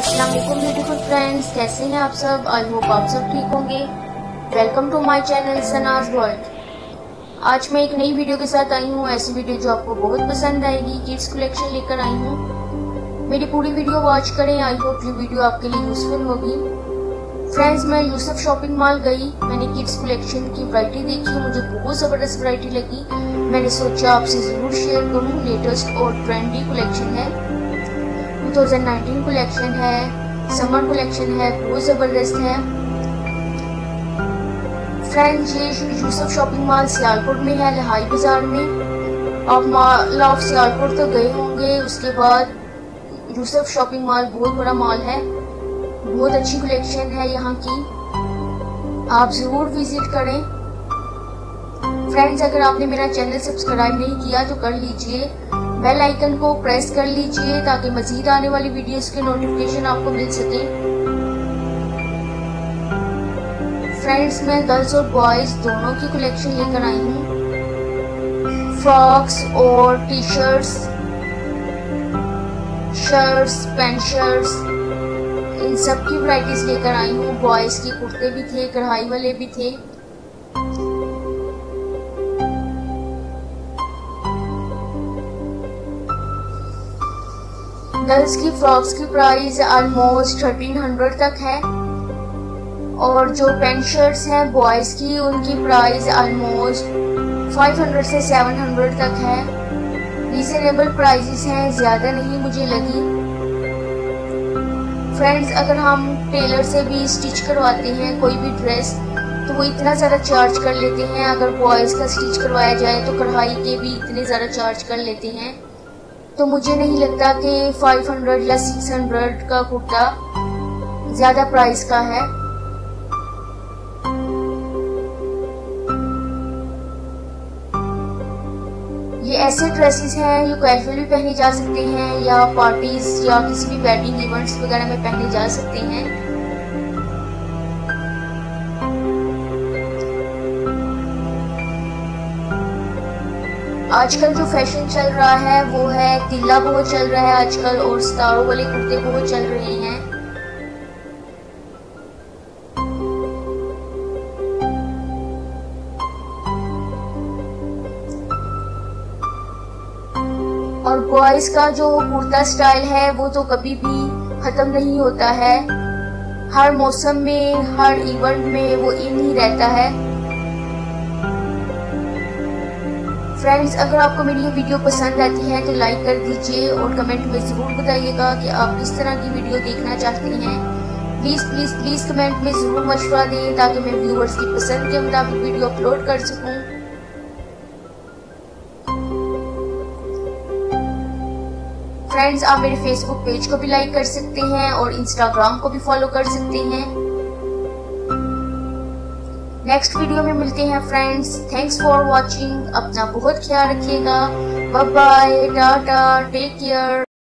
अस्सलाम वालेकुम beautiful friends, कैसे हैं आप सब। आई होप आप सब ठीक होंगे। Welcome to my channel Sanaj world. आज मैं एक नई वीडियो के साथ आई हूँ, ऐसी वीडियो जो आपको बहुत पसंद आएगी। किड्स कलेक्शन लेकर आई हूँ, मेरी पूरी वीडियो वॉच करें। आई होप ये वीडियो आपके लिए यूजफुल होगी। फ्रेंड्स, मैं यूसुफ शॉपिंग मॉल गई, मैंने किड्स कलेक्शन की वैरायटी देखी, मुझे बहुत ज़बरदस्त वैरायटी लगी। मैंने सोचा आपसे ज़रूर शेयर करूँ। लेटेस्ट और ट्रेंडी कलेक्शन है, 2019 कलेक्शन है, समर कलेक्शन है, बहुत ज़बरदस्त है। फ्रेंड्स, ये यूसुफ शॉपिंग मॉल सियालकोट में है, लहाई बाजार में। आप मॉल ऑफ सियालकोट तो गए होंगे। उसके बाद यूसुफ शॉपिंग मॉल बहुत बड़ा मॉल है, बहुत अच्छी कलेक्शन है यहाँ की, आप ज़रूर विजिट करें। फ्रेंड्स, अगर आपने मेरा चैनल सब्सक्राइब नहीं किया तो कर लीजिए, बेल आइकन को प्रेस कर लीजिए ताकि मजीद आने वाली वीडियोस के नोटिफिकेशन आपको मिल सके। फ्रेंड्स, मैं गर्ल्स और बॉयज दोनों की कलेक्शन लेकर आई हूँ। फ्रॉक्स और टी शर्ट्स, पैंट शर्ट्स, इन सब की वैरायटीज लेकर आई हूँ। बॉयज के कुर्ते भी थे, कढ़ाई वाले भी थे। गर्ल्स की फ्रॉक्स की प्राइस ऑलमोस्ट 1300 तक है, और जो पैंट शर्ट्स हैं बॉयज की, उनकी प्राइस ऑलमोस्ट 500 से 700 तक है। रीजनेबल प्राइसेस हैं, ज़्यादा नहीं मुझे लगी। फ्रेंड्स, अगर हम टेलर से भी स्टिच करवाते हैं कोई भी ड्रेस तो वो इतना ज़्यादा चार्ज कर लेते हैं। अगर बॉयज़ का स्टिच करवाया जाए तो कढ़ाई के भी इतने ज़्यादा चार्ज कर लेते हैं। तो मुझे नहीं लगता कि 500 या 600 का कुर्ता ज़्यादा प्राइस का है। ये ऐसे ड्रेसेस हैं जो कैजुअल भी पहने जा सकते हैं, या पार्टीज या किसी भी वेडिंग इवेंट्स वगैरह में पहने जा सकते हैं। आजकल जो फैशन चल रहा है वो है तिल्ला बहुत चल रहा है आजकल, और सितारों वाले कुर्ते बहुत चल रहे हैं। और बॉयज का जो कुर्ता स्टाइल है वो तो कभी भी खत्म नहीं होता है, हर मौसम में, हर इवेंट में वो इन ही रहता है। फ्रेंड्स, अगर आपको मेरी ये वीडियो पसंद आती है तो लाइक कर दीजिए और कमेंट में ज़रूर बताइएगा कि आप किस तरह की वीडियो देखना चाहते हैं। प्लीज़ प्लीज़ प्लीज़ कमेंट में ज़रूर मशवरा दें ताकि मैं व्यूअर्स की पसंद के मुताबिक वीडियो अपलोड कर सकूं। फ्रेंड्स, आप मेरे फेसबुक पेज को भी लाइक कर सकते हैं और इंस्टाग्राम को भी फॉलो कर सकते हैं। नेक्स्ट वीडियो में मिलते हैं फ्रेंड्स। Thanks for watching. अपना बहुत ख्याल रखिएगा। Bye bye, tata, take care.